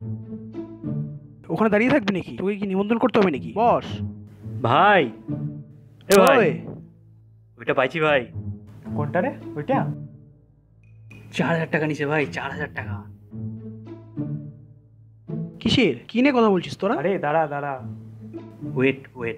ওখানে দাঁড়িয়ে থাকবি নাকি? তোকে কি নিমন্ত্রণ করতে হবে নাকি? বস। ভাই, এ ভাই, ওই, ওইটা পাইছি ভাই। কোনটা রে ওইটা? 4,000 টাকা নিছে ভাই, 4,000 টাকা। কিসের? কি নিয়ে কথা বলছিস তোরা? আরে দাঁড়া দাঁড়া। ওয়েট ওয়েট,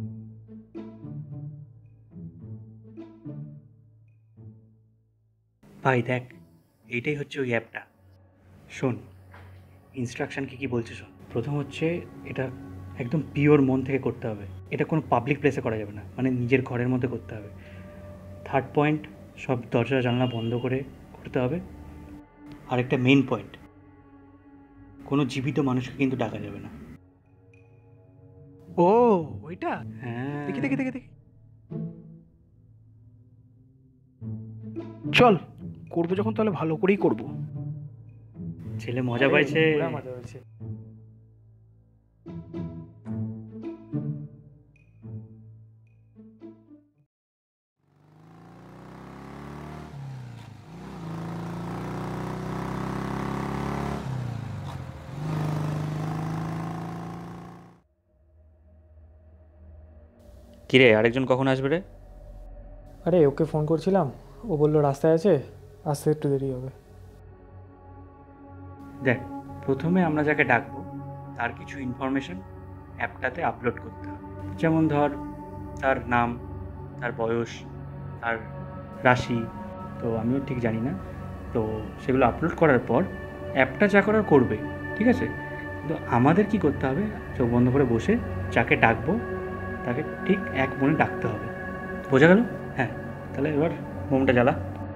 ভাই দেখ, এইটাই হচ্ছে ওই অ্যাপটা। শোন, ইনস্ট্রাকশন কি বলছে শোন। প্রথম হচ্ছে, এটা একদম পিওর মন থেকে করতে হবে। এটা কোনো পাবলিক প্লেসে করা যাবে না, মানে নিজের ঘরের মধ্যে করতে হবে। থার্ড পয়েন্ট, সব দরজা জানলা বন্ধ করে করতে হবে। আরেকটা মেইন পয়েন্ট, কোনো জীবিত মানুষকে কিন্তু ডাকা যাবে না। ও, ওইটা? হ্যাঁ, দেখি দেখি দেখি দেখি। চল, করবো যখন তাহলে ভালো করেই করবো। ছেলে মজা পাইছে। পুরা মজা হয়েছে। কিরে, আরেকজন কখন আসবে রে? আরে ওকে ফোন করছিলাম, ও বললো রাস্তায় আছে, আসতে একটু দেরি হবে। দেখ, প্রথমে আমরা যাকে ডাকবো তার কিছু ইনফরমেশন অ্যাপটাতে আপলোড করতে হবে। যেমন ধর, তার নাম, তার বয়স, তার রাশি, তো আমিও ঠিক জানি না। তো সেগুলো আপলোড করার পর অ্যাপটা যা করার করবে, ঠিক আছে? কিন্তু আমাদের কি করতে হবে, চোখ বন্ধ করে বসে যাকে ডাকবো তাকে ঠিক এক মনে ডাকতে হবে। বোঝা গেল? হ্যাঁ, তাহলে এবার মোমটা জ্বালা।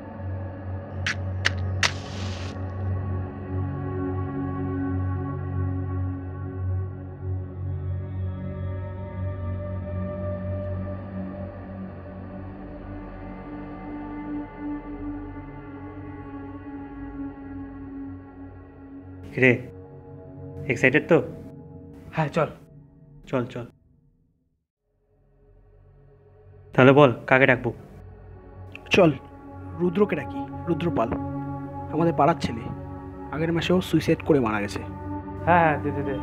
রে, এক্সাইটেড তো? হ্যাঁ চল। চল চল, তাহলে বল কাকে ডাকবো? চল, রুদ্রকে ডাকি। রুদ্রপাল, আমাদের পাড়ার ছেলে। আগের মাসেও সুইসাইড করে মারা গেছে। হ্যাঁ হ্যাঁ, দে দে দে।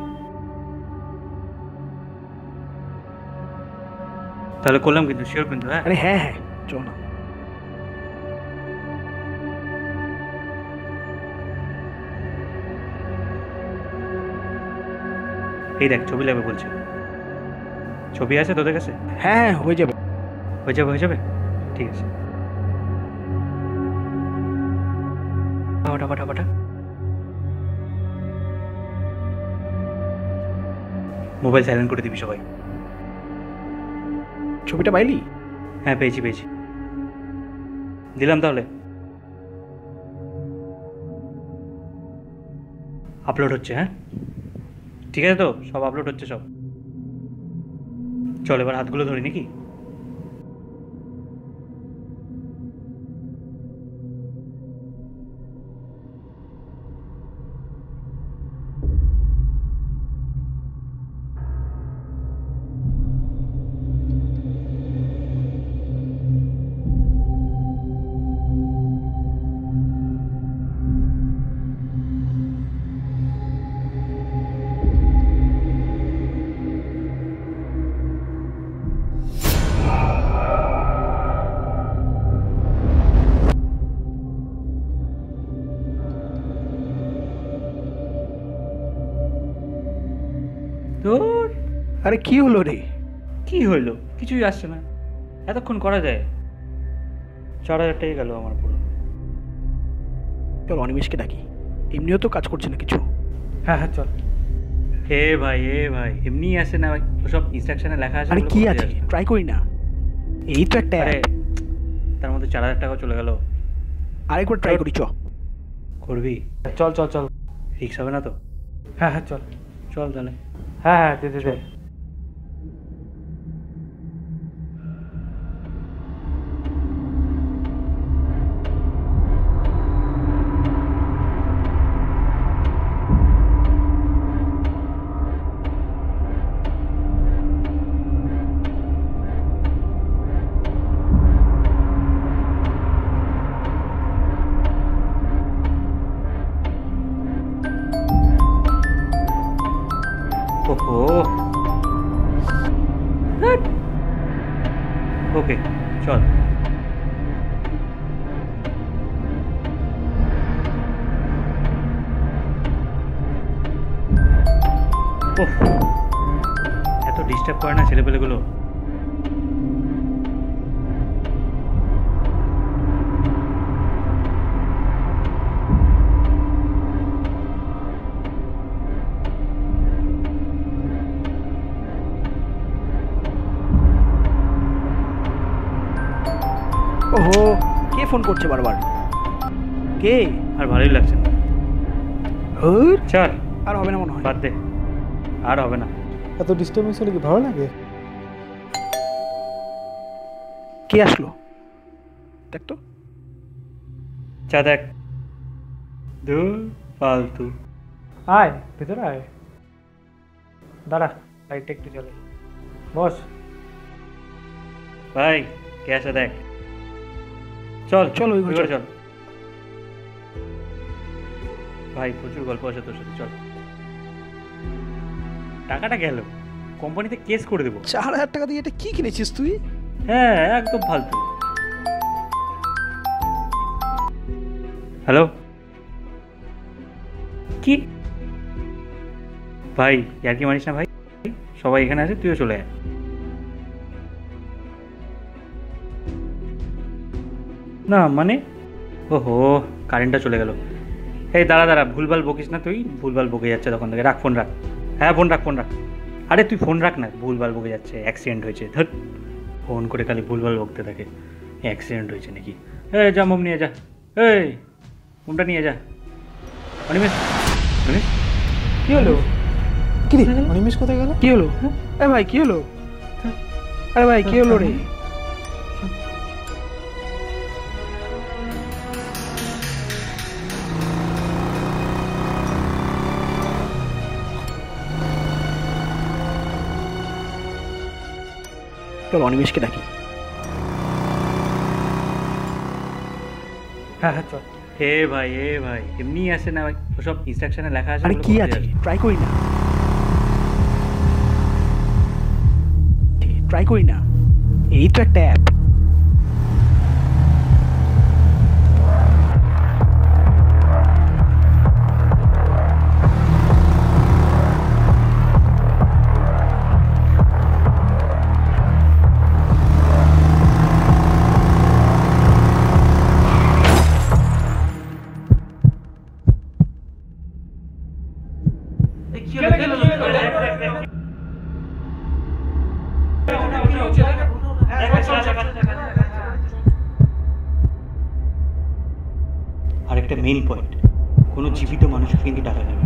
তাহলে করলাম, কিন্তু শিওর কিন্তু? হ্যাঁ, আরে হ্যাঁ হ্যাঁ, চল না। এই দেখ, ছবি লাগবে বলছে। ছবি আছে তোদের কাছে? হ্যাঁ হ্যাঁ, হয়ে যাবে। হয়ে যাবে, হয়ে যাবে, ঠিক আছে। পাঠা পাঠা পাঠা। মোবাইল সাইলেন্ট করে দিবি সবাই। ছবিটা পাইলি? হ্যাঁ, পেয়েছি পেয়েছি, দিলাম তাহলে। আপলোড হচ্ছে, হ্যাঁ ঠিক আছে, তো সব আপলোড হচ্ছে সব। চল এবার হাতগুলো ধরি নাকি? তোর আরে কি হলো রে? কি হইলো? কিছুই আসছে না, এতক্ষণ করা যায়? 4,000 টাকা গেল আমার পুরো। চল অনিমেষকে ডাকি, এমনিও তো কাজ করছে না কিছু। হ্যাঁ হ্যাঁ চল। হে ভাই, এ ভাই, এমনি আসে না ভাই, ওসব ইনস্ট্রাকশনে লেখা আছে। আরে ওগুলো কি করতে আছে, আসে না। ট্রাই করি না। এই তো একটা আরে app। তার মধ্যে 4,000 টাকা চলে গেল। আরেকবার ট্রাই করি, চ। করবি? চল চল চল। রিক্স হবে না তো? হ্যাঁ হ্যাঁ চল। চল তাহলে। হ্যাঁ হ্যাঁ, দে দে দে। ওহো, ওকে চল। ওহ, এত ডিস্টার্ব করে না ছেলেপেলেগুলো। ওহো, কে ফোন করছে বারবার? কে? আর ভালোই লাগছে না। হুর, চল, আর হবে না মনে হয়। বাদ দে, আর হবে না। এত ডিস্টার্বেন্স হলে কি ভালো লাগে? কে আসলো দেখ তো। চা দেখ। ধুর, ফালতু। আয় ভেতরে আয়, দাঁড়া লাইটটা একটু চলে। বস। ভাই, কে আসে দেখ। চল চল, ওই ঘরে ঘরে চল। চল। ভাই, প্রচুর গল্প আছে তোর সাথে, চল। টাকাটা গেল, কোম্পানিতে কেস করে দেবো। 4,000 টাকা দিয়ে এটা কি কিনেছিস তুই? হ্যাঁ, একদম ফালতু। হ্যালো, কি ভাই, আর কি মানিস না ভাই? সবাই এখানে আছে, তুইও চলে আয়। না মানে, ওহো, কারেন্টটা চলে গেল। এই দাঁড়া দাঁড়া, ভুলভাল বকিস না তুই, ভুলভাল বকে যাচ্ছে তখন থেকে। রাখ ফোন, রাখ। হ্যাঁ, ফোন রাখ, ফোন রাখ। আরে তুই ফোন রাখ না, ভুলভাল বকে যাচ্ছে, অ্যাক্সিডেন্ট হয়েছে। ধর, ফোন করে খালি ভুলভাল বকতে থাকে। অ্যাক্সিডেন্ট হয়েছে নাকি? এই যা, মোম নিয়ে যা। এই মোমটা নিয়ে যা। অনিমেষ, অনিমেষ, কি হলো? কি রে? অনিমেষ কোথায় গেল? কি হলো? এ ভাই, কি হলো? আরে ভাই, কি হলো রে? চল অনিমেষকে ডাকি। হ্যাঁ হ্যাঁ চল। হে ভাই, হে ভাই, এমনি আসে না ভাই, ওসব ইনস্ট্রাকশনে লেখা আছে। আরে ওগুলো কি করতে আছে, যাবি। ট্রাই করি না। ট্রাই করি না, এই তো একটা অ্যাপ। আরেকটা মেইন পয়েন্ট, কোনো জীবিত মানুষকে কিন্তু টাকা দেবে